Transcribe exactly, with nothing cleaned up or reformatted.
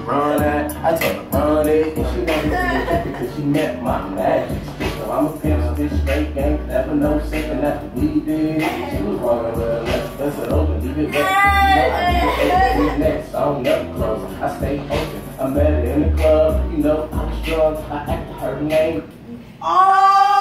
run that. I told her run it, and she wanted to be because she met my magic stick. So I'm a pimp, this straight gang, never know second after we did. She was walking well, let's bust it open, leave it back. You know, I need to next, I don't never close. I stay open. I met her in the club, you know, I was drunk, I acted her name. Oh!